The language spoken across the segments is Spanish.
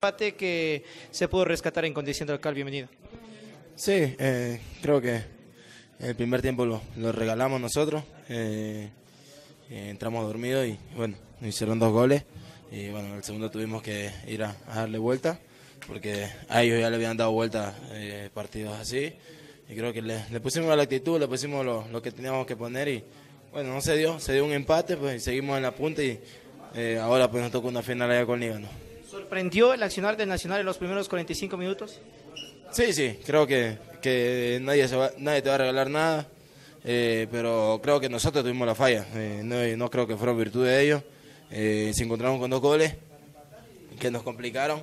empate que se pudo rescatar en condición de local. Bienvenido. Sí, creo que el primer tiempo lo regalamos nosotros, entramos dormidos y bueno, nos hicieron 2 goles y bueno, en el segundo tuvimos que ir a darle vuelta porque a ellos ya le habían dado vuelta partidos así y creo que le pusimos la actitud, le pusimos lo que teníamos que poner y bueno, no se dio un empate, pues seguimos en la punta y ahora pues nos toca una final allá con Liga, ¿no? ¿Sorprendió el accionar del Nacional en los primeros 45 minutos? Sí, creo que nadie te va a regalar nada, pero creo que nosotros tuvimos la falla, no creo que fueron virtud de ellos, se encontraron con 2 goles que nos complicaron,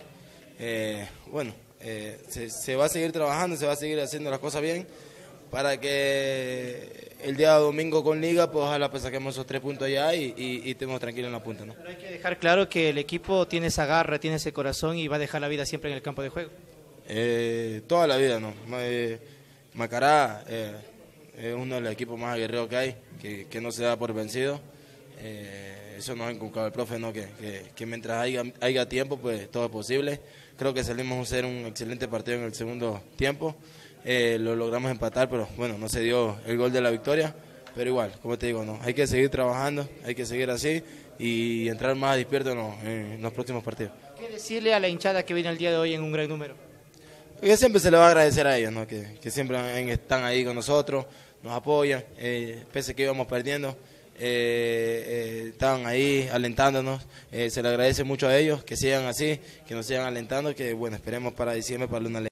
se va a seguir trabajando, se va a seguir haciendo las cosas bien para que el día domingo con Liga pues ojalá pues saquemos esos 3 puntos allá y estemos tranquilos en la punta, ¿no? Pero hay que dejar claro que el equipo tiene esa garra, tiene ese corazón y va a dejar la vida siempre en el campo de juego. Toda la vida, ¿no? Macará es uno de los equipos más aguerridos que hay, que no se da por vencido. Eso nos ha inculcado el profe, ¿no? Que mientras haya tiempo, pues todo es posible. Creo que salimos a hacer un excelente partido en el segundo tiempo. Lo logramos empatar, pero bueno, no se dio el gol de la victoria. Pero igual, como te digo, no, hay que seguir trabajando, hay que seguir así y entrar más despierto en los próximos partidos. ¿Qué decirle a la hinchada que viene el día de hoy en un gran número? Que siempre se le va a agradecer a ellos, ¿no? Que siempre están ahí con nosotros, nos apoyan, pese a que íbamos perdiendo, estaban ahí alentándonos, se le agradece mucho a ellos, que sigan así, que nos sigan alentando, que bueno, esperemos para diciembre para una